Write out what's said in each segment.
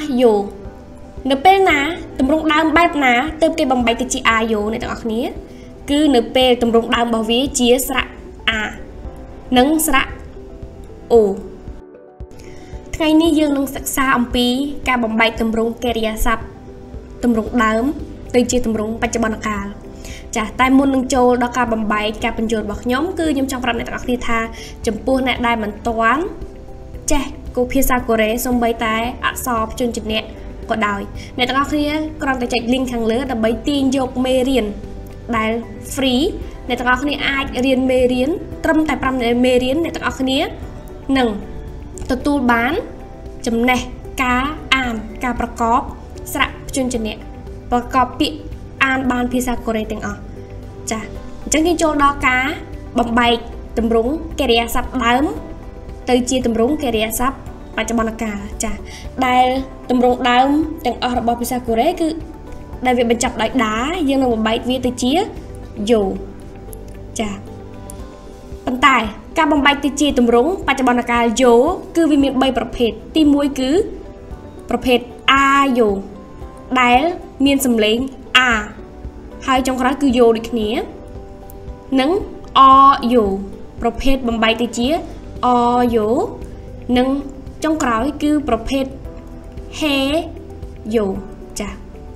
yo នៅពេលណាតម្រងដើមបែបណាទើបគេបំបែកទៅជា a yo អ្នកទាំងអស់គ្នាគឺនៅពេលតម្រងដើមរបស់វាជាស្រៈ a និងស្រៈ o ថ្ងៃនេះយើងនឹងសិក្សាអំពីការបំបែកតម្រងកិរិយាសព្ទតម្រងដើមទៅជាតម្រងបច្ចុប្បន្នកាលចា៎តែមុននឹងចូលដល់ការបំបែកការបញ្ចូលរបស់ខ្ញុំគឺខ្ញុំចង់ប្រាប់អ្នកទាំងអស់គ្នាថាចំពោះអ្នកដែលមិនទាន់ចេះគូភាសាកូរ៉េសូម្បីតែអក្សរព្យញ្ជនៈក៏ដោយអ្នកទាំងអស់គ្នាគ្រាន់តែចុច link ខាងលើដើម្បីទាញយកមេរៀនដែល free អ្នកទាំងអស់គ្នាអាចរៀនមេរៀនត្រឹមតែ5មេរៀនអ្នកទាំងអស់គ្នានឹងទទួលបានចំណេះការអានការប្រកបស្រៈព្យញ្ជនៈប្រកបពាក្យអានបានភាសាកូរ៉េទាំងអស់ចាអញ្ចឹងយើងចូលដល់ការបំបែកតម្រងកិរិយាសព្ទដើមទៅជាតម្រងកិរិយាសព្ទបច្ចុប្បន្នកាលចាដែលតម្រងដើមទាំងអស់របស់ភាសាកូរ៉េគឺដែលវាបញ្ចប់ដោយដាយើងនឹងបំបែកវាទៅជាយោចាប៉ុន្តែការបំបែកទៅជាតម្រងបច្ចុប្បន្នកាលយោគឺវាមាន3ប្រភេទទី1គឺប្រភេទ a យោដែលមានសំឡេង a ហើយចុងក្រោយគឺយោដូចគ្នានិង o យោប្រភេទបំបែកទៅជា o យោនិងចុងក្រោយគឺប្រភេទ he យោចា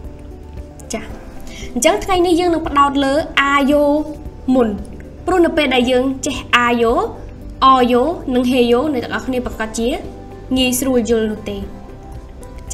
អញ្ចឹងថ្ងៃនេះយើងនឹងផ្ដោតលើ a យោមុនព្រោះនៅពេលដែលយើងចេះ a យោ o យោនិង he យោអ្នកទាំងអស់គ្នាប្រកាសជាងាយស្រួលយល់នោះទេចា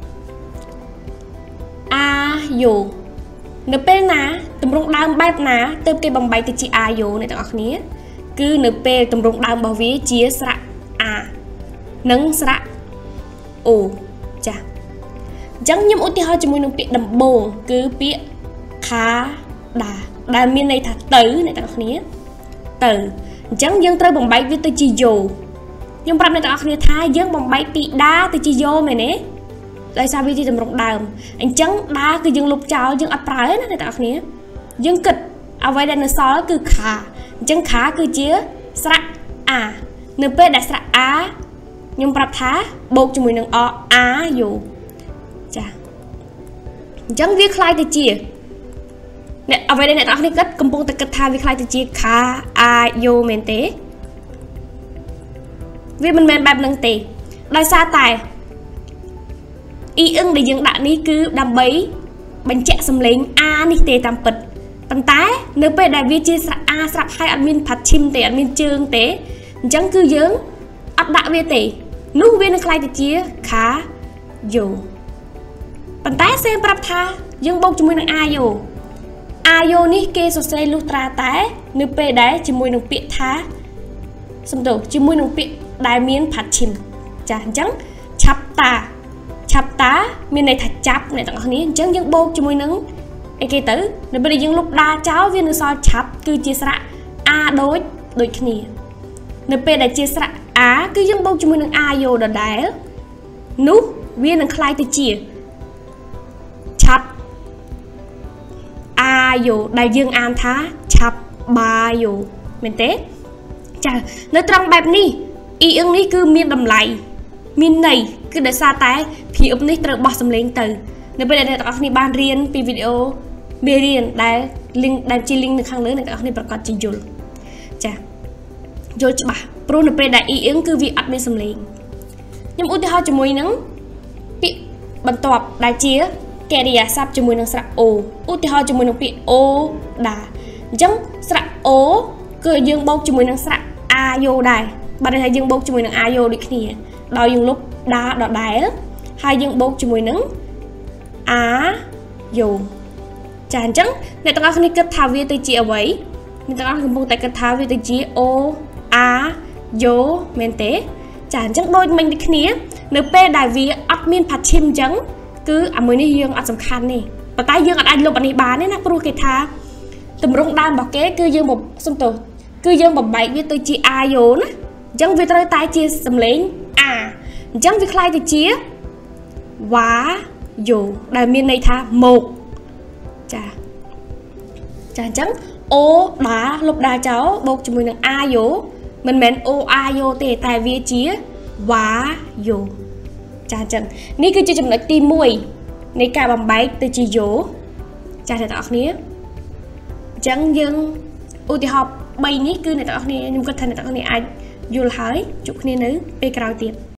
a យោនៅពេលណាតម្រងដើមបែបណាទើបគេបំបែកទៅជា a យោអ្នកទាំងអស់គ្នាគឺនៅពេលតម្រងដើមរបស់វាជាស្រៈ a និងស្រៈ o ចាអញ្ចឹងខ្ញុំឧទាហរណ៍ជាមួយនឹងពាក្យដំបូងគឺពាក្យ ខាដាដែលមានន័យថាទៅអ្នកទាំងអស់គ្នាទៅអញ្ចឹងយើងត្រូវបំបែកវាទៅជាយោខ្ញុំប្រាប់អ្នកទាំងអស់គ្នាថាយើងបំបែកពីដាទៅជាយោមែនទេដោយសារវាជាតម្រងដើមអញ្ចឹងដាគឺយើងលុបចោលយើងអត់ប្រើទេណាអ្នកទាំងអស់គ្នាយើងគិតអ្វីដែលនៅសល់គឺខាអញ្ចឹងខាគឺជាស្រៈ a នៅពេលដែលស្រៈ a ខ្ញុំប្រាប់ថាបូកជាមួយនឹង a យោចាអញ្ចឹងវាคล้ายទៅជាអ្នកអ្វីដែលអ្នកទាំងអស់គ្នាគិតកំពុងតែគិតថាវាคล้ายទៅជាខា a យោមែនទេវាមិនមែនបែបហ្នឹងទេដោយសារតែអ៊ីដែលយើងដាក់នេះគឺដើម្បីបញ្ជាក់សំឡេង a នេះទេតាមពិតប៉ុន្តែនៅពេលដែលវាជាស្រៈ a ស្រាប់ហើយអត់មានផាត់ឈឹមទេអត់មានជើងទេអញ្ចឹងគឺយើងអត់ដាក់វាទេនោះវានឹងคล้ายទៅជាខាយោប៉ុន្តែសេមប្រាប់ថាយើងបូកជាមួយនឹង a យោនេះគេសរសេរលុះត្រាតែនៅពេលដែលជាមួយនឹងពាក្យថាសំដៅជាមួយនឹងពាក្យដែលមានផាត់ឈឹមចាអញ្ចឹងឆាប់តាមានន័យថាចាប់អ្នកទាំងអស់គ្នាអញ្ចឹងយើងបូកជាមួយនឹងអីគេទៅនៅពេលដែលយើងលុបដាចោលវានៅសល់ឆាប់គឺជាស្រៈ a ដូចគ្នានៅពេលដែលជាស្រៈ a គឺយើងបូកជាមួយនឹង a យោដដែលនោះវានឹងคล้ายទៅជាឆាប់ a យោដែលយើងអានថាឆាប់បាយោមែនទេចានៅត្រង់បែបនេះអ៊ីនេះគឺមានតម្លៃមានន័យគឺដោយសារតែភាពនេះត្រូវបោះសម្លេងទៅនៅពេលដែលអ្នកទាំងអស់គ្នាបានរៀនពីវីដេអូមេរៀនដែល link ដែលជា link នៅខាងលើអ្នកទាំងអស់គ្នាប្រកាសជាយល់ចាយល់ច្បាស់ព្រោះនៅពេលដែលអ៊ីគឺវាអត់មានសម្លេងខ្ញុំឧទាហរណ៍ជាមួយនឹងពាក្យបន្ទាប់ដែលជាកិរិយាសព្ទជាមួយនឹងស្រៈ o ឧទាហរណ៍ជាមួយនឹងពាក្យ o ដាអញ្ចឹងស្រៈ o គឺយើងបូកជាមួយនឹងស្រៈ a យោដែរបើន័យថាយើងបូកជាមួយនឹង a យោដូចគ្នាដោយយើងលុបដាដដែលហើយយើងបូកជាមួយនឹង a យោចាអញ្ចឹងអ្នកទាំងអស់គ្នាគិតថាវាទៅជាអ្វីអ្នកទាំងអស់កំពុងតែគិតថាវាទៅជា o a យោមែនទេចាអញ្ចឹងដូចមិញដូចគ្នានៅពេលដែលវាអត់មានផាត់ឈឹមអញ្ចឹងគឺអាមួយនេះយើងអត់សំខាន់ទេប៉ុន្តែយើងអាចលុបអានេះបានទេណាព្រោះគេថាតម្រងដើមរបស់គេគឺយើងសំទោសគឺយើងបំបែកវាទៅជា a យោណាអញ្ចឹងវាត្រូវតែជាសំឡេង a អញ្ចឹងវាคล้ายទៅជាវ៉ាយោដែលមានន័យថាមកចាអញ្ចឹង o ដាលុបដាចោលបូកជាមួយនឹង a យោមិនមែន o a យោទេតែវាជាវ៉ាយោចាអញ្ចឹងនេះគឺជាចំណុចទី1នៃការបំបែកទៅជាយោចាអ្នកទាំងអស់គ្នាអញ្ចឹងយើងឧទាហរណ៍3នេះគឺអ្នកទាំងអស់គ្នាខ្ញុំគិតថាអ្នកទាំងអស់គ្នាអាចយល់ហើយជួបគ្នានៅពេលក្រោយទៀត